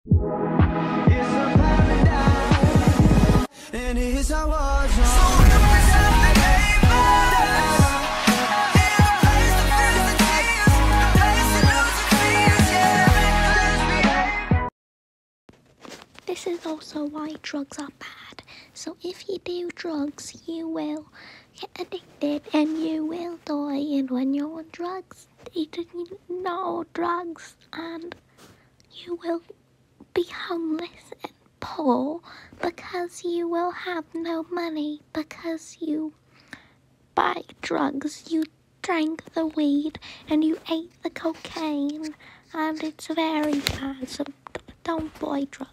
It's a paradise, and it's our war zone. So this is also why drugs are bad. So if you do drugs, you will get addicted and you will die. And when you're on drugs, eating no drugs, and you will be homeless and poor because you will have no money because you buy drugs, you drank the weed and you ate the cocaine, and it's very bad, so don't buy drugs.